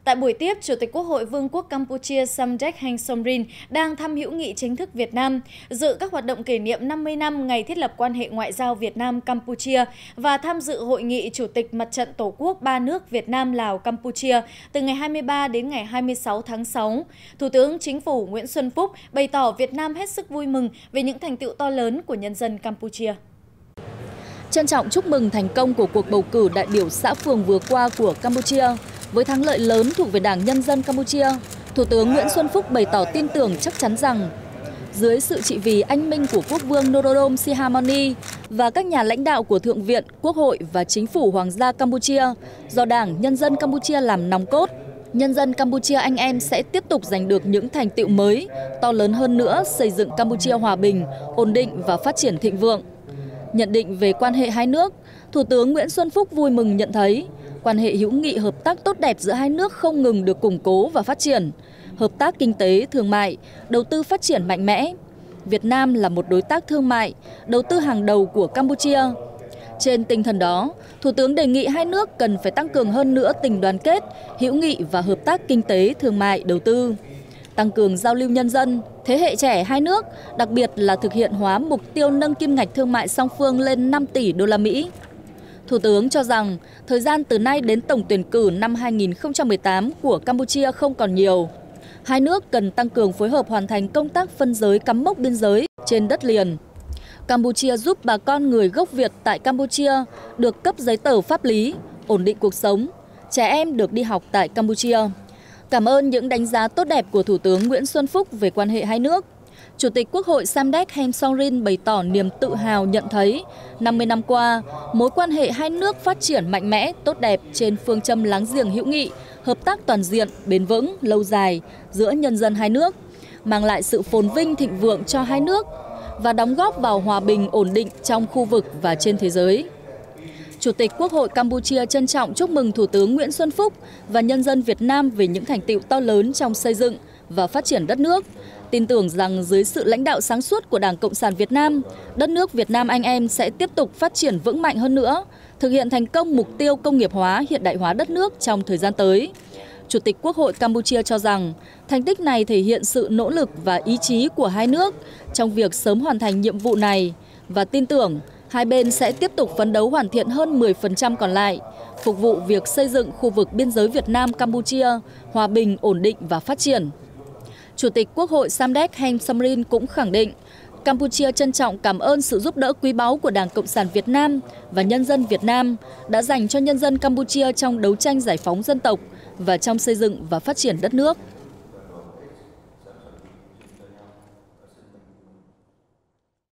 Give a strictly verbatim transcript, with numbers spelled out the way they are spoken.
Tại buổi tiếp, Chủ tịch Quốc hội Vương quốc Campuchia Samdech Heng Somrin đang thăm hữu nghị chính thức Việt Nam, dự các hoạt động kỷ niệm năm mươi năm ngày thiết lập quan hệ ngoại giao Việt Nam-Campuchia và tham dự hội nghị Chủ tịch Mặt trận Tổ quốc ba nước Việt Nam, Lào, Campuchia từ ngày hai mươi ba đến ngày hai mươi sáu tháng sáu. Thủ tướng Chính phủ Nguyễn Xuân Phúc bày tỏ Việt Nam hết sức vui mừng về những thành tựu to lớn của nhân dân Campuchia. Trân trọng chúc mừng thành công của cuộc bầu cử đại biểu xã phường vừa qua của Campuchia. Với thắng lợi lớn thuộc về Đảng Nhân dân Campuchia, Thủ tướng Nguyễn Xuân Phúc bày tỏ tin tưởng chắc chắn rằng dưới sự trị vì anh minh của Quốc vương Norodom Sihamoni và các nhà lãnh đạo của Thượng viện, Quốc hội và Chính phủ Hoàng gia Campuchia do Đảng Nhân dân Campuchia làm nòng cốt, nhân dân Campuchia anh em sẽ tiếp tục giành được những thành tựu mới, to lớn hơn nữa xây dựng Campuchia hòa bình, ổn định và phát triển thịnh vượng. Nhận định về quan hệ hai nước, Thủ tướng Nguyễn Xuân Phúc vui mừng nhận thấy quan hệ hữu nghị hợp tác tốt đẹp giữa hai nước không ngừng được củng cố và phát triển, hợp tác kinh tế, thương mại, đầu tư phát triển mạnh mẽ. Việt Nam là một đối tác thương mại, đầu tư hàng đầu của Campuchia. Trên tinh thần đó, Thủ tướng đề nghị hai nước cần phải tăng cường hơn nữa tình đoàn kết, hữu nghị và hợp tác kinh tế, thương mại, đầu tư, tăng cường giao lưu nhân dân, thế hệ trẻ hai nước, đặc biệt là thực hiện hóa mục tiêu nâng kim ngạch thương mại song phương lên năm tỷ đô la Mỹ. Thủ tướng cho rằng thời gian từ nay đến tổng tuyển cử năm hai nghìn không trăm mười tám của Campuchia không còn nhiều. Hai nước cần tăng cường phối hợp hoàn thành công tác phân giới cắm mốc biên giới trên đất liền. Campuchia giúp bà con người gốc Việt tại Campuchia được cấp giấy tờ pháp lý, ổn định cuộc sống, trẻ em được đi học tại Campuchia. Cảm ơn những đánh giá tốt đẹp của Thủ tướng Nguyễn Xuân Phúc về quan hệ hai nước. Chủ tịch Quốc hội Samdech Heng Somrin bày tỏ niềm tự hào nhận thấy năm mươi năm qua, mối quan hệ hai nước phát triển mạnh mẽ, tốt đẹp trên phương châm láng giềng hữu nghị, hợp tác toàn diện, bền vững, lâu dài giữa nhân dân hai nước, mang lại sự phồn vinh thịnh vượng cho hai nước và đóng góp vào hòa bình ổn định trong khu vực và trên thế giới. Chủ tịch Quốc hội Campuchia trân trọng chúc mừng Thủ tướng Nguyễn Xuân Phúc và nhân dân Việt Nam về những thành tựu to lớn trong xây dựng và phát triển đất nước, tin tưởng rằng dưới sự lãnh đạo sáng suốt của Đảng Cộng sản Việt Nam, đất nước Việt Nam anh em sẽ tiếp tục phát triển vững mạnh hơn nữa, thực hiện thành công mục tiêu công nghiệp hóa, hiện đại hóa đất nước trong thời gian tới. Chủ tịch Quốc hội Campuchia cho rằng thành tích này thể hiện sự nỗ lực và ý chí của hai nước trong việc sớm hoàn thành nhiệm vụ này và tin tưởng hai bên sẽ tiếp tục phấn đấu hoàn thiện hơn mười phần trăm còn lại, phục vụ việc xây dựng khu vực biên giới Việt Nam-Campuchia hòa bình, ổn định và phát triển. Chủ tịch Quốc hội Samdech Heng Somrin cũng khẳng định Campuchia trân trọng cảm ơn sự giúp đỡ quý báu của Đảng Cộng sản Việt Nam và nhân dân Việt Nam đã dành cho nhân dân Campuchia trong đấu tranh giải phóng dân tộc và trong xây dựng và phát triển đất nước.